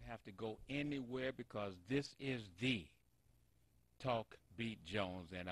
have to go anywhere because this is the Talk Beat Jones. And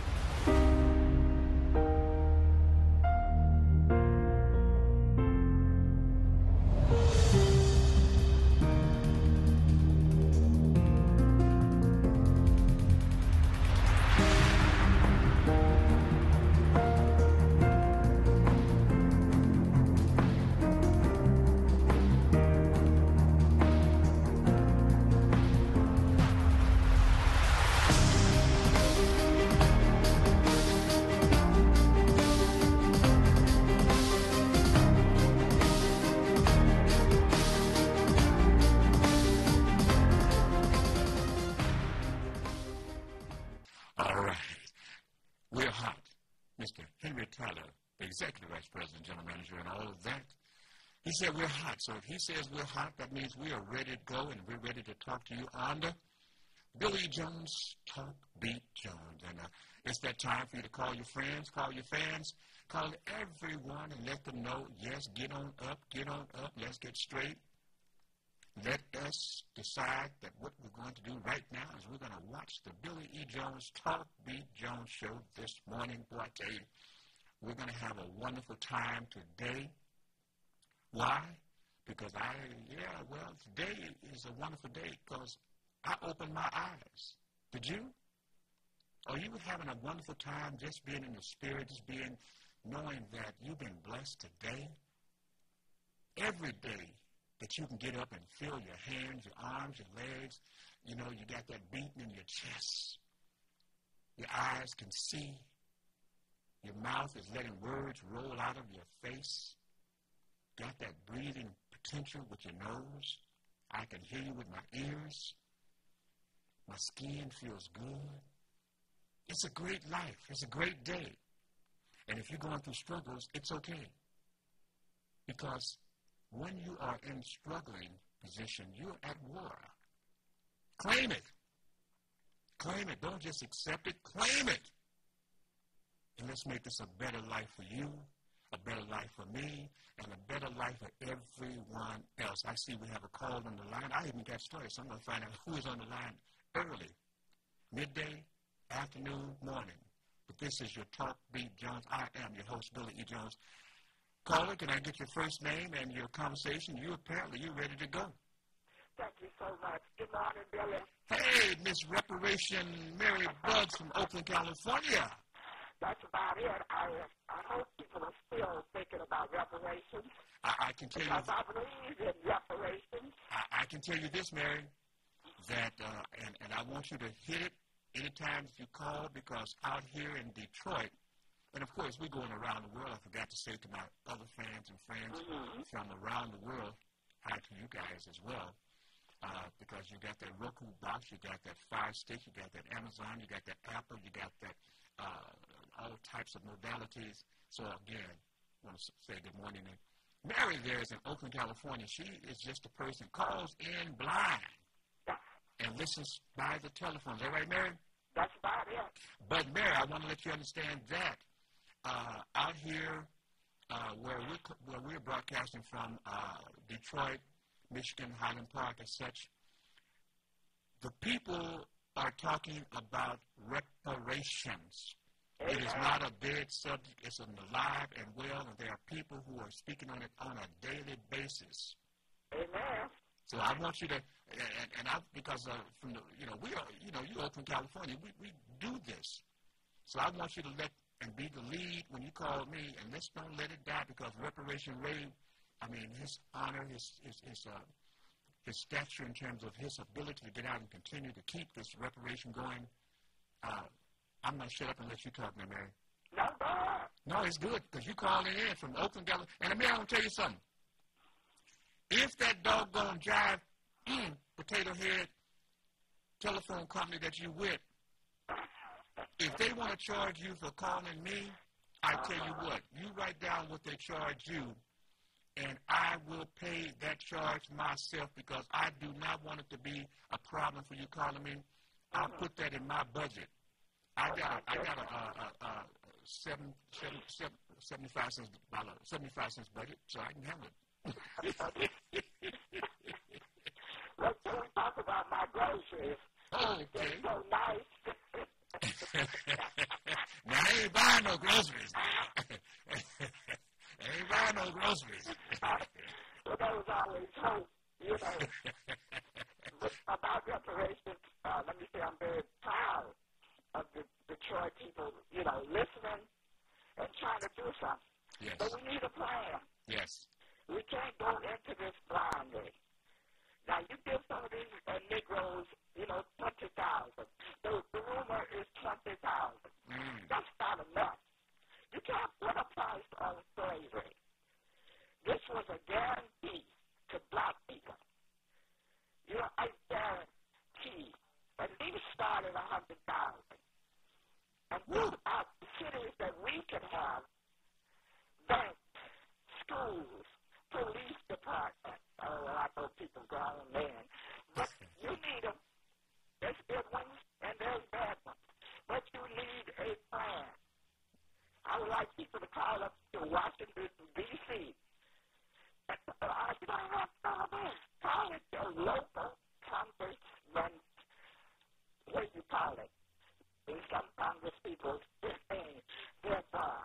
Executive Vice President, General Manager, and all of that. He said we're hot. So if he says we're hot, that means we are ready to go, and we're ready to talk to you on the Billy Jones Talk Beat Jones. And it's that time for you to call your friends, call your fans, call everyone and let them know, yes, get on up, let's get straight. Let us decide that what we're going to do right now is we're going to watch the Billy E. Jones Talk Beat Jones show this morning. Boy, I tell you, we're going to have a wonderful time today. Why? Because today is a wonderful day because I opened my eyes. Did you? Are you having a wonderful time just being in the spirit, just knowing that you've been blessed today? Every day that you can get up and feel your hands, your arms, your legs, you got that beating in your chest. Your eyes can see. Your mouth is letting words roll out of your face. Got that breathing potential with your nose. I can hear you with my ears. My skin feels good. It's a great life. It's a great day. And if you're going through struggles, it's okay. Because when you are in struggling position, you're at war. Claim it. Claim it. Don't just accept it. Claim it. And let's make this a better life for you, a better life for me, and a better life for everyone else. I see we have a call on the line. I even got started, so I'm going to find out who is on the line early, midday, afternoon, morning. But this is your Talk Beat Jones. I am your host, Billy E. Jones. Caller, can I get your first name and your conversation? You're ready to go. Thank you so much. Good morning, Billy. Hey, Miss Reparation Mary Bugs from Oakland, California. That's about it. I hope people are still thinking about reparations. I can tell you. Because I believe in reparations. I can tell you this, Mary, that, and I want you to hit it anytime you call, because out here in Detroit, and of course we're going around the world. I forgot to say to my other fans and friends from around the world, hi to you guys as well, because you got that Roku box, you got that Fire Stick, you got that Amazon, you got that Apple, you got that all types of modalities. So again, I want to say good morning. Mary there is in Oakland, California. She is just a person calls in blind and listens by the telephone. Is that right, Mary? That's about it. But Mary, I want to let you understand that out here where we're broadcasting from, Detroit, Michigan, Highland Park, and such, the people are talking about reparations. It is not a dead subject. It's alive and well, and there are people who are speaking on it on a daily basis. Amen. So I want you to, because from the, we are, you're Oakland, California. We do this. So I want you to let and be the lead when you call me, and let's don't let it die, because Reparation Ray, his honor, his stature in terms of his ability to get out and continue to keep this reparation going. I'm going to shut up and let you talk now, Mary. No, it's good, because you calling in from Oakland, California. And Mary, I'm going to tell you something. If that doggone Jive Potato Head telephone company that you with, if they want to charge you for calling me, I tell you what, you write down what they charge you, and I will pay that charge myself, because I do not want it to be a problem for you calling me. I'll put that in my budget. I got a 75 cents budget, so I can handle it. Well, groceries. Okay. It's so nice. Now, I ain't buying no groceries. I ain't buying no groceries. Well, there was always hope, you know. But about reparations, let me say I'm very proud of the Detroit people, you know, listening and trying to do something. Yes. But we need a plan. Yes. We can't go into this blindly. Now, you give some of these Negroes, you know, 20,000. The rumor is 20,000. That's not enough. You can't put a price on slavery. This was a guarantee to black people. You know, a guarantee. At least start at 100,000. And throughout the cities that we can have, banks, schools, police department. Oh, well, I know people grown men. But you need them. There's good ones and there's bad ones. But you need a plan. I would like people to call up to Washington, D.C. You don't have to call them. Call it your local congressman. What do you call it? And some Congress people, they're far.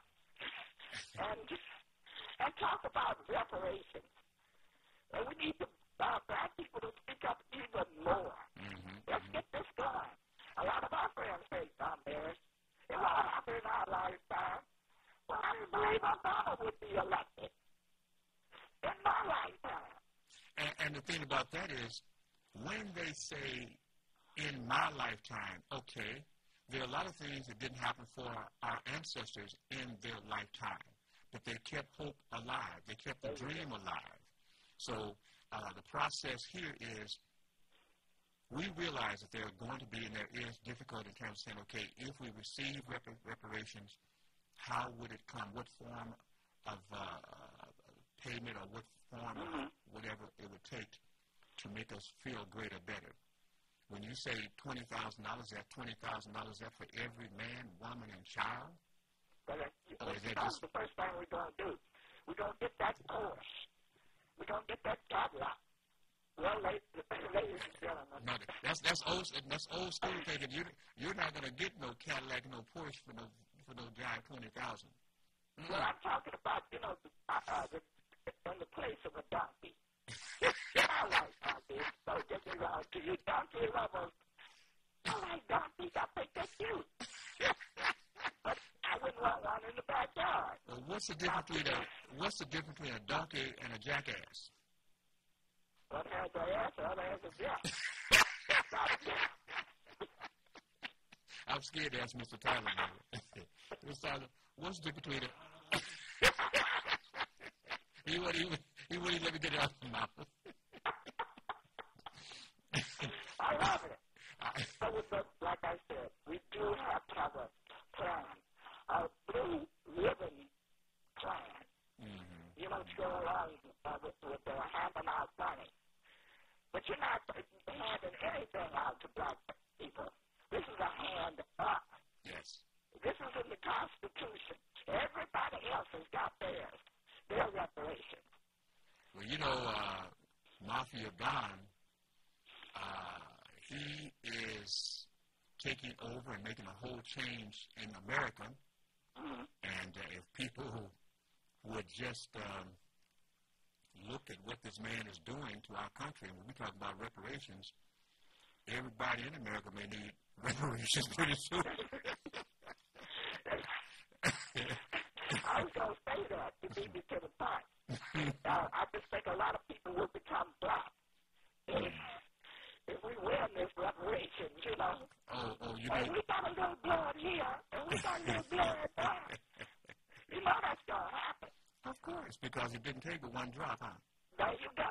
And talk about reparations. And we need the black people to speak up even more. Let's get this going. A lot of our friends say, Maris, it won't happen in our lifetime. Well, I didn't believe Obama would be elected in my lifetime. And the thing about that is, when they say, in my lifetime, okay, there are a lot of things that didn't happen for our ancestors in their lifetime, but they kept hope alive. They kept the dream alive. So the process here is we realize that there are going to be, and there is difficulty in terms of saying, okay, if we receive reparations, how would it come? What form of payment or what form of whatever it would take to make us feel greater, better? When you say $20,000, that's $20,000 there for every man, woman, and child? Well, Or is that that's just the first thing we're going to do. We're going to get that Porsche. We're going to get that Cadillac. Well, ladies and gentlemen. no? That's old school thinking. You're not going to get no Cadillac, no Porsche for no jive $20,000. Well, I'm talking about, you know, in the place of a donkey. I like donkeys. Don't get me wrong. To you donkey lovers, I like donkeys. I think they're cute. But I wouldn't want one in the backyard. Well, what's the difference between a donkey and a jackass? One has an ass, the other has a jack. I'm scared to ask Mr. Tyler. Mr. Tyler, what's the difference between it? He wouldn't let me get it out of my mouth. I love it. Like I said, we do have to have a plan, a blue ribbon plan. You know, to go along with the handing out money. But you're not handing anything out to black people. This is a hand up. Yes. This is in the Constitution. Everybody else has got theirs. Their reparations. Well, you know, Mafia Don, he is taking over and making a whole change in America. And if people would just look at what this man is doing to our country, and when we talk about reparations, everybody in America may need reparations pretty soon. I was going to say that. You beat me to the punch. I just think a lot of people will become black if we win this reparations, you know. You and know. we got a little blood here, and we got a little blood there. You know that's going to happen. Of course, because it didn't take but one drop, huh? There you go.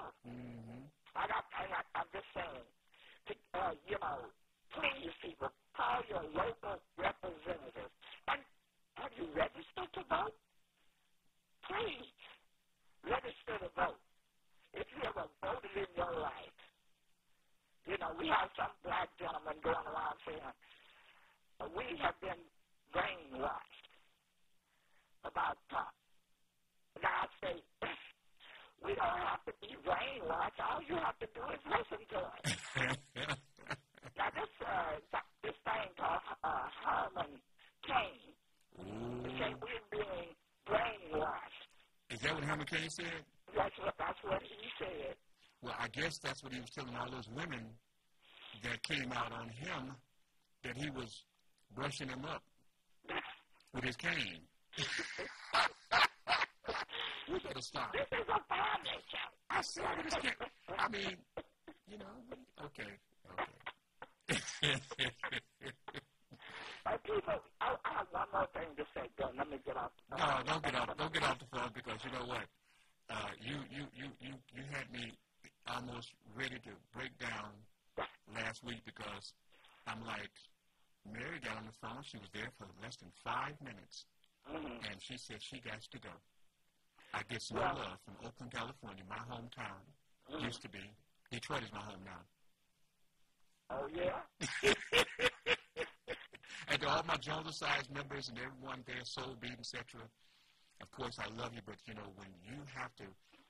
I'm just saying, you know, please, people, call your local representatives. And have you registered to vote? Please, register to vote. If you ever voted in your life, you know, we have some black gentlemen going around saying, we have been brainwashed about Trump. Now I say, we don't have to be brainwashed. All you have to do is listen to us. McCain said? That's what he said. Well, I guess that's what he was telling all those women that came out on him, that he was brushing them up with his cane. You better stop. This is a family show. I said this can't. I mean, you know, okay. People, I have one more thing to say. Let me get off the phone. No, don't get off the phone, because you know what? You had me almost ready to break down last week, because I'm like, Mary got on the phone. She was there for less than 5 minutes, and she said she got to go. I get some love from Oakland, California, my hometown. Used to be. Detroit is my home now. Oh, yeah? And to all my Jones Size members and everyone there, Soul Beat, etc., of course, I love you, but, you know, when you have to,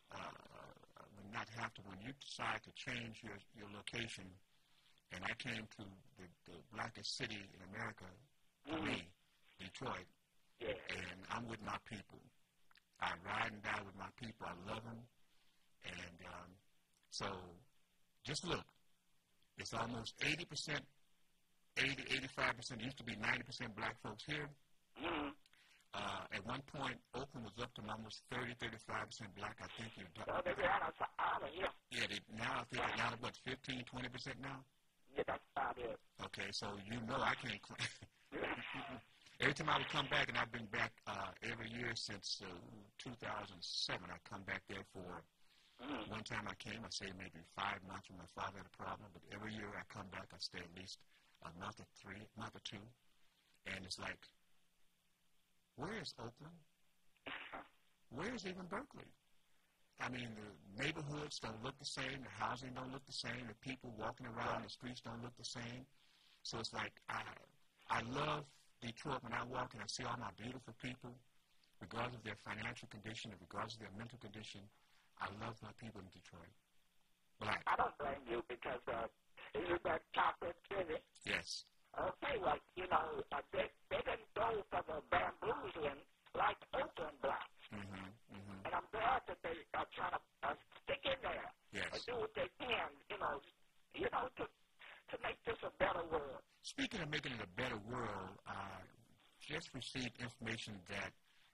when you decide to change your location, and I came to the blackest city in America, to me, Detroit, and I'm with my people. I ride and die with my people. I love them. And so just look. It's almost 80%, 85%. It used to be 90% black folks here. At one point, Oakland was up to almost 30-35% black. I think you're talking about. Yeah, now I think it's down to what, 15-20% now? Yeah, that's about it. Okay, so you know I can't claim. Every time I would come back, and I've been back every year since 2007, I come back there for, one time I came, I say maybe 5 months when my father had a problem, but every year I come back, I stay at least a month or two, and it's like, where is Oakland? Where is even Berkeley? I mean, the neighborhoods don't look the same, the housing don't look the same, the people walking around the streets don't look the same. So it's like, I love Detroit when I walk and I see all my beautiful people, regardless of their financial condition and regardless of their mental condition. I love my people in Detroit. Black. I don't blame you, because you got chocolate city. Yes. Okay, well, you know, they didn't go for the bamboozling like Oakland blacks. And I'm glad that they are trying to stick in there and do what they can, you know, to make this a better world. Speaking of making it a better world, I just received information that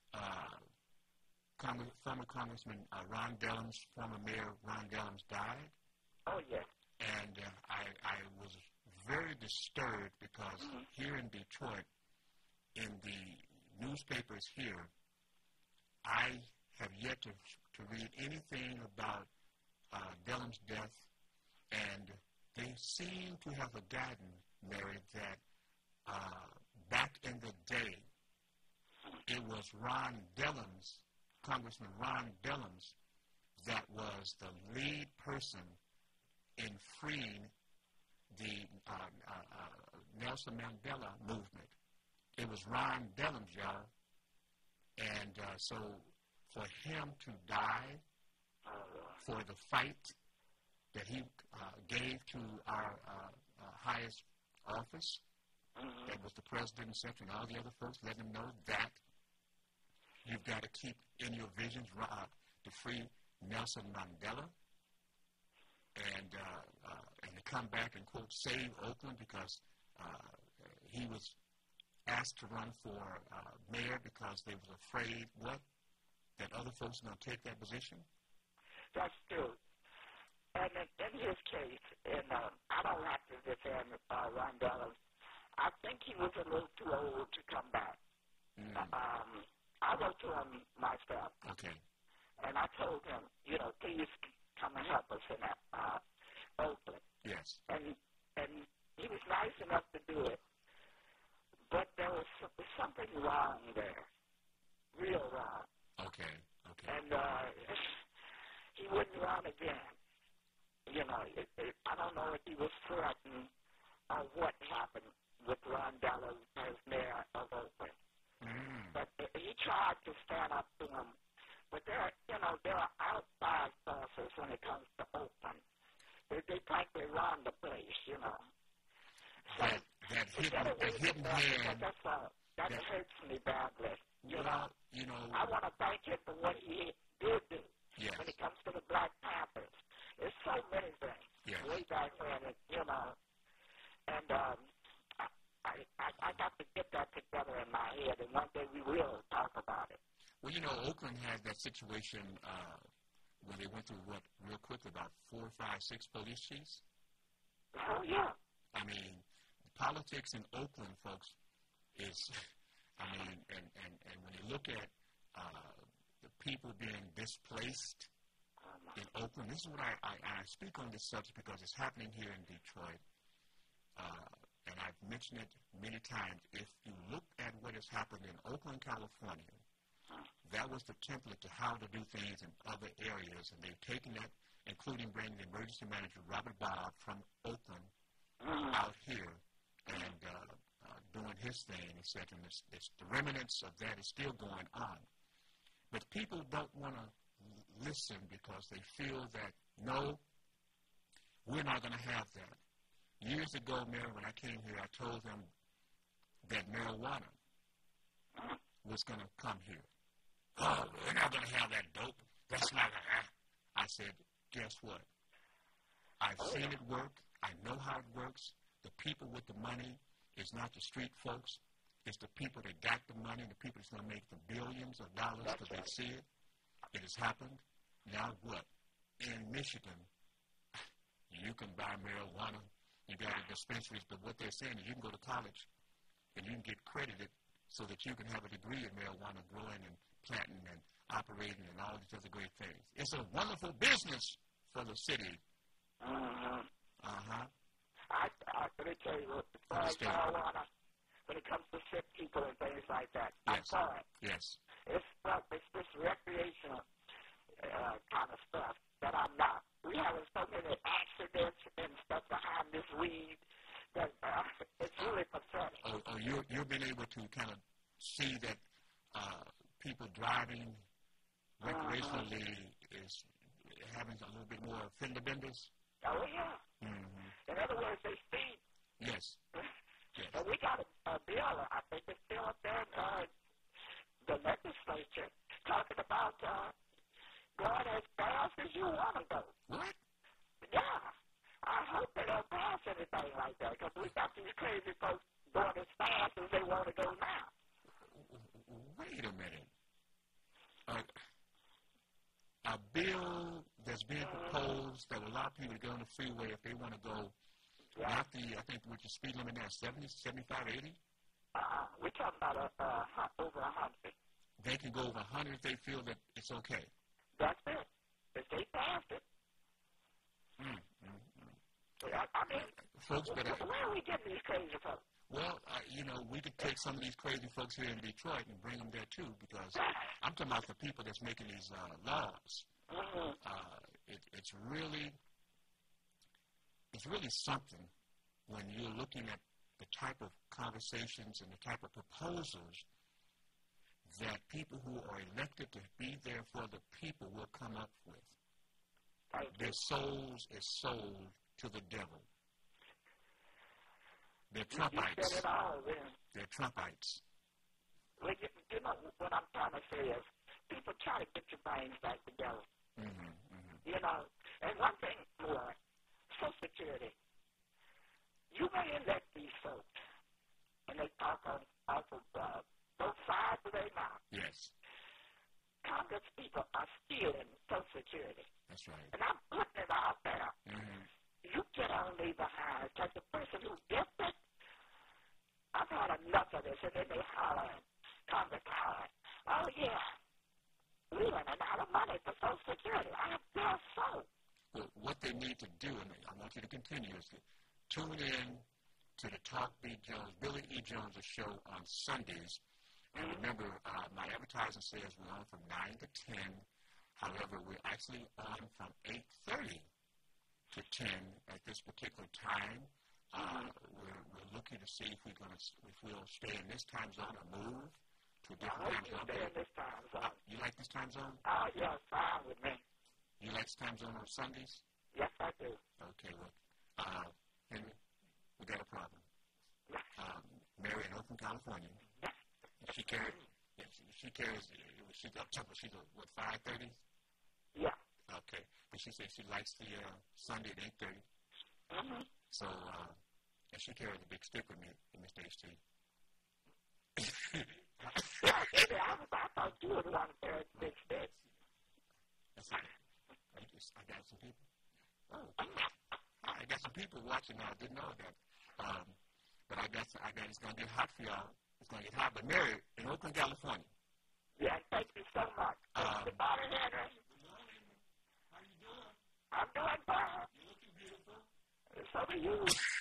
former Congressman Ron Dellums, former Mayor Ron Dellums, died. Oh, yes. And I was very disturbed, because here in Detroit, in the newspapers here, I have yet to read anything about Dellums' death, and they seem to have forgotten, Mary, that back in the day, it was Ron Dellums, Congressman Ron Dellums, that was the lead person in freeing the Nelson Mandela movement. It was Ron Dellums, y'all. And so for him to die for the fight that he gave to our highest office, that was the president, etc., and all the other folks, let them know that you've got to keep in your visions to free Nelson Mandela, and to come back and, quote, save Oakland, because he was asked to run for mayor because they was afraid, that other folks were going to take that position? That's true. And in his case, and I don't have to defend Ron Dellums, I think he was a little too old to come back. I wrote to him myself. Okay. And I told him, you know, please come and help us in Oakland. Yes. And he was nice enough to do it. But there was something wrong there. Real wrong. Okay. And he wouldn't run again. You know, I don't know if he was threatened or what happened with Ron Dellums as mayor of Oakland. But he tried to stand up to him. But there are outside forces when it comes to Oakland. They practically run the place, you know. So that hidden hand. That hurts me badly. Well, you know. I want to thank him for what he did do. Yes. When it comes to the Black Panthers. There's so many things. Yes. Way back when, and I got to get that together in my head, and one day we will talk about it. Well, Oakland had that situation where they went through, real quick, about 4, 5, 6 police chiefs? Oh, yeah. I mean, politics in Oakland, folks, is, and when you look at the people being displaced in Oakland, this is what I speak on this subject because it's happening here in Detroit, and I've mentioned it many times. If you look at what has happened in Oakland, California, that was the template to how to do things in other areas, and they've taken that, including bringing the emergency manager, Robert Bob, from Oakland out here and doing his thing, etc. And the remnants of that is still going on. But people don't want to listen because they feel that, no, we're not going to have that. Years ago, Mary, when I came here, I told them that marijuana was going to come here. Oh, we're not going to have that dope. That's not going to happen. I said, guess what? I've seen it work. I know how it works. The people with the money is not the street folks. It's the people that got the money, the people that's going to make the billions of dollars because they see it. It has happened. Now what? In Michigan, you can buy marijuana. You got the dispensaries, but what they're saying is you can go to college and you can get credited so that you can have a degree in marijuana growing and planting and operating and all these other great things. It's a wonderful business for the city. Let me tell you, as far as marijuana, when it comes to sick people and things like that, yes. I'm sorry. Yes. It's this recreational kind of stuff that I'm not. We having so many accidents and stuff behind this weed that it's really pathetic. You've been able to kind of see that people driving recreationally is having a little bit more fender benders? Oh, yeah. In other words, they speed. Yes. Yes. And we got a bill, I think it's still up there in the legislature, talking about going as fast as you want to go. What? Yeah. I hope they don't pass anything like that because we got these crazy folks going as fast as they want to go now. Wait a minute. A bill that's being proposed that will allow people to go on the freeway if they want to go, not I think with the speed limit now, 70, 75, 80? We're talking about over 100. They can go over 100 if they feel that it's okay. That's it. If they pass it. I mean, folks, where are we getting these crazy folks? Well, we could take some of these crazy folks here in Detroit and bring them there too, because I'm talking about the people that's making these laws. It's really something when you're looking at the type of conversations and the type of proposals that people who are elected to be there for the people will come up with. Their souls is sold to the devil. They're Trumpites. You said it all, then. They're Trumpites. Well, you know what I'm trying to say is people try to get your brains back together. And one thing more, Social Security. You may elect these folks, and they talk off of both sides of their mouth. Yes. Congress people are stealing Social Security. That's right. And I'm putting it out there. You get on me behind, because the person who gets it, I've had enough of this, and then they holler, Congress holler, oh yeah, we running out of money for Social Security. I feel so. Well, what they need to do, and I want you to continue, is to tune in to the Talk B. Jones, Billy E. Jones' show on Sundays. And remember, my advertising says we're on from 9 to 10. However, we're actually on from 8:30 to 10 at this particular time. We're looking to see if we'll stay in this time zone or move to a different time zone. Stay in this time zone. You like this time zone? Oh, yeah, fine with me. You like this time zone on Sundays? Yes, I do. Okay, well, Henry, we got a problem. Mary in Oakland, California. She carries, she's up to, she's what, 5:30? Okay. But she said she likes the Sunday at 8:30. Mm-hmm. So, and she carries a big stick with me in Mr. HT. Yeah, baby, I thought you would want to carry a big stick. That's it. I got some people. Oh, I got some people watching now. I didn't know that. But I got it's going to get hot for y'all. It's going to get hot. But Mary, in Oakland, California. Yeah, thank you so much. Good morning, Henry. Good morning. How you doing? I'm doing fine. You're looking beautiful. So do you.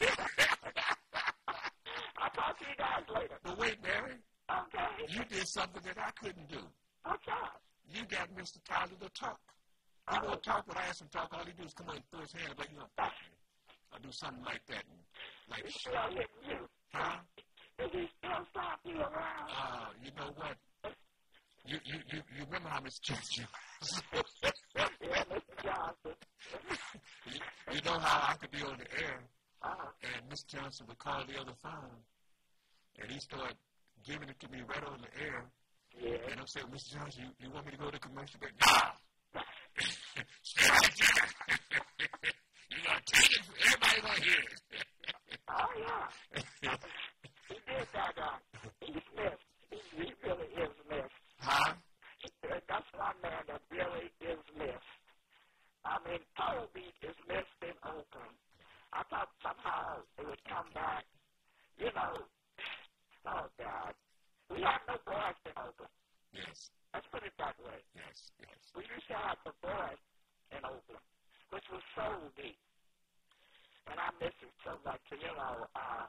I'll talk to you guys later. But wait, Mary. Okay. You did something that I couldn't do. What's up? You got Mr. Tyler to talk. He won't talk when I ask him to talk. All he do is come on and throw his hand like, I'll do something like that. Like, He's still hitting you. huh? Is he still slapping you around? You know what? You remember how Miss Johnson Yeah, Mr. Johnson. you know how I could be on the air, Uh-huh. and Miss Johnson would call the other phone, and he started giving it to me right on the air. Yeah. And I'm saying, Mr. Johnson, you want me to go to commercial break? No! Stay right there. You got to take it for everybody right here. Oh, yeah. He did that. He's missed. He really is missed. Huh? That's one man that really is missed. I mean, Toby is missed in Oakland. I thought somehow it would come back. You know, oh, God. We have no boys in Oakland. Yes. Let's put it that way. Yes, yes. We used to have the boys in Oakland, which was so deep. And I miss it so much. So, you know,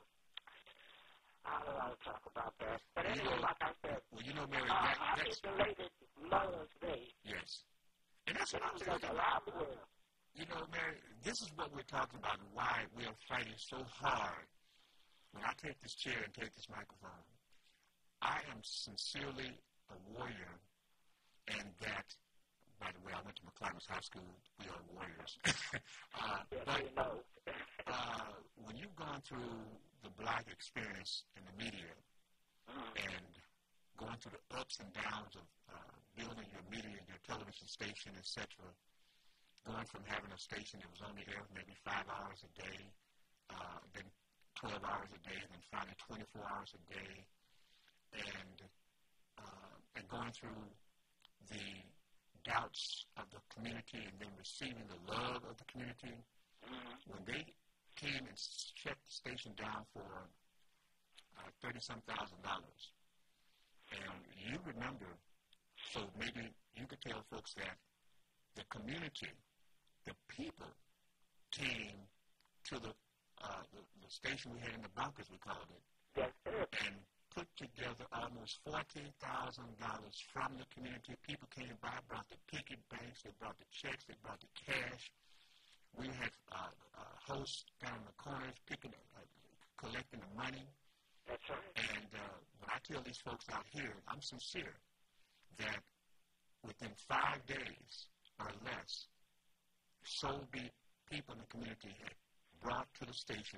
I don't want to talk about that. But anyway, like I said, well, you know, Mary, happy that's... belated Mother's Day. Yes. And that's what I was Because talking around the world. You know, Mary, this is what we're talking about and why we are fighting so hard. When I take this chair and take this microphone, I am sincerely a warrior, and that, by the way, I went to McClimus High School. We are warriors. But when you've gone through the black experience in the media and going through the ups and downs of building your media and your television station, etc., going from having a station that was on the air maybe 5 hours a day, then 12 hours a day, then finally 24 hours a day, and going through the doubts of the community and then receiving the love of the community, when they came and shut the station down for $30-some thousand, and you remember, so maybe you could tell folks that the community, the people, came to the station we had in the bunkers, we called it, and put together almost $40,000 from the community. People came by, brought the piggy banks, they brought the checks, they brought the cash. We had hosts down in the corners collecting the money. That's right. And when I tell these folks out here, I'm sincere, that within 5 days or less, people in the community had brought to the station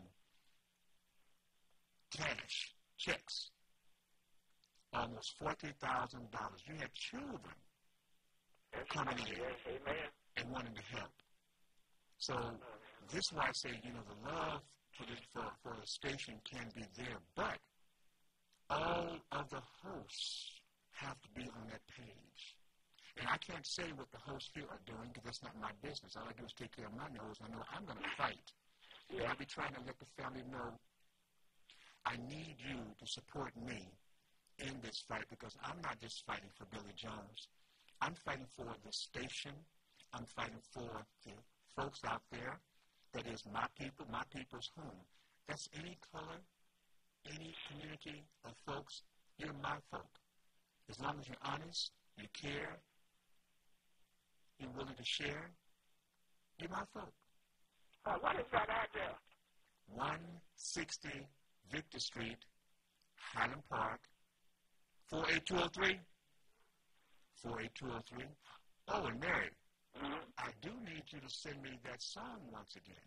cash, checks, almost $40,000. You had children coming in and wanting to help. So this is why I say, you know, the love for the station can be there, but all of the hosts have to be on that page. And I can't say what the hosts here are doing because that's not my business. All I do is take care of my nose. I know I'm going to fight. And I'll be trying to let the family know I need you to support me in this fight because I'm not just fighting for Billy Jones. I'm fighting for the station. I'm fighting for the folks out there. That is my people, my people's home. That's any color, any community of folks. You're my folk. As long as you're honest, you care, you're willing to share, you're my folk. What is that address? 160 Victor Street, Highland Park, 48203. 48203. Oh, and Mary, I do need you to send me that song once again.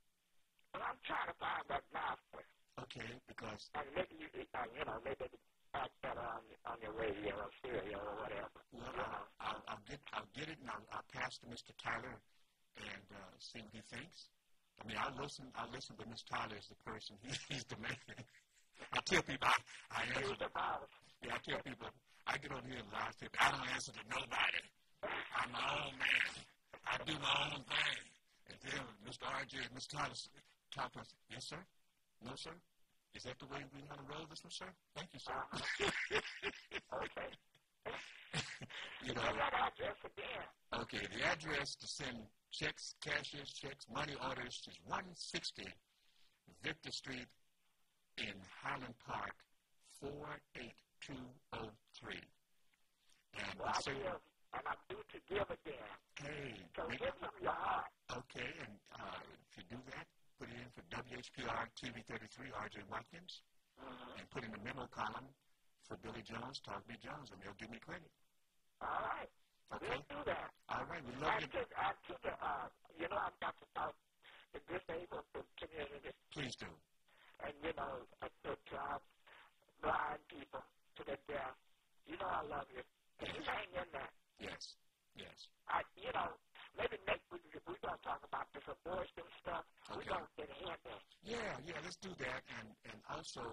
Well, I'm trying to find that now for you. Okay, because... And maybe maybe act better on your radio or stereo or whatever. Well, I'll get it, and I'll pass to Mr. Tyler and see what he thinks. I mean, I'll listen, but Mr. Tyler is the person. He's the man. I tell people I answer. Yeah, I tell people I get on here and lie to people. I don't answer to nobody. I'm my own man. I do my own thing. And then Mr. RJ and Mr. Tyler talk to us. Yes, sir? No, sir? Is that the way we want to roll this one, sir? Thank you, sir. Okay. You know. That address again. Okay, the address to send checks, cashier's checks, money orders is 160 Victor Street in Highland Park, 48203. And well, and I'm due to give again. Hey. So give from your heart. Okay, and if you do that, put it in for WHPR TV33, RJ Watkins, and put in the memo column for Billy Jones, Talk B. Jones, and they'll give me credit. All right. Okay. We'll do that. All right, we love you. I've got to talk to the disabled community. Please do. And, to blind people, to the deaf. You know I love you. And you hang in there. Yes. Maybe next week we're going to talk about this abortion stuff. Okay. We're going to get in there. Yeah, let's do that. And also,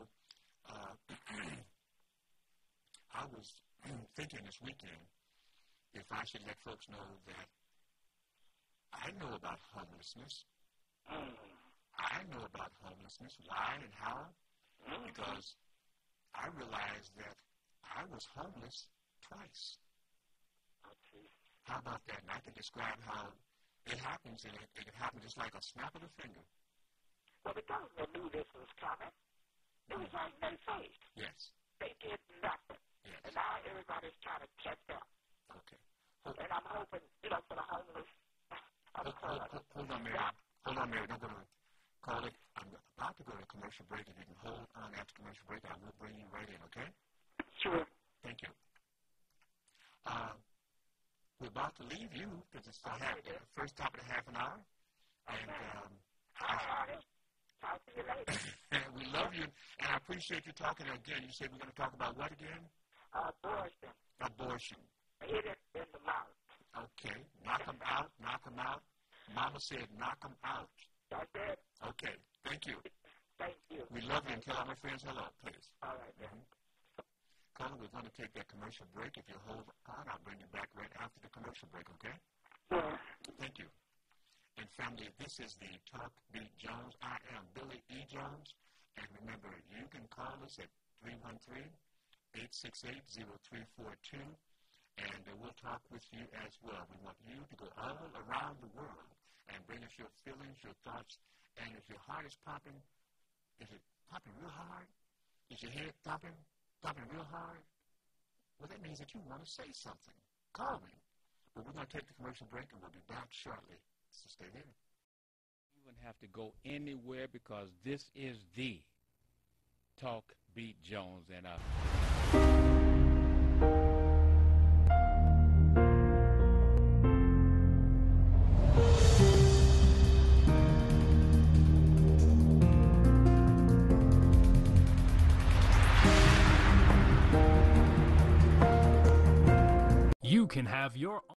I was thinking this weekend if I should let folks know that I know about homelessness. I know about homelessness. Why and how? Because I realized that I was homeless twice. How about that? And I can describe how it happens, and it can happen just like a snap of the finger. Well, the government knew this was coming. It was like they faced. Yes. They did nothing. Yes. And now everybody's trying to catch up. Okay. And I'm hoping, for the homeless. Hold on, Mary. I'm going to call it. I'm about to go to commercial break. If you can hold on after commercial break, I will bring you right in, okay? Sure. Thank you. We're about to leave you because it's the first top of the half an hour. And talk to you later. We love you, and I appreciate you talking again. You said we're going to talk about what again? Abortion. Hit it in the mouth. Okay. Knock them out. Mama said knock them out. That's it. Okay. Thank you. Thank you. We love you, and tell all my friends hello, please. All right, then. Caller, we're going to take that commercial break. If you hold on, I'll bring you back right after the commercial break, okay? Yeah. Thank you. And family, this is the Talk B. Jones. I am Billy E. Jones. And remember, you can call us at 313-868-0342. And we'll talk with you as well. We want you to go all around the world and bring us your feelings, your thoughts. And if your heart is popping, is it popping real hard? Is your head popping real hard? Well, that means that you want to say something. Call me. But we're going to take the commercial break, and we'll be back shortly. So stay there. You wouldn't have to go anywhere because this is the Talk Beat Jones and You can have your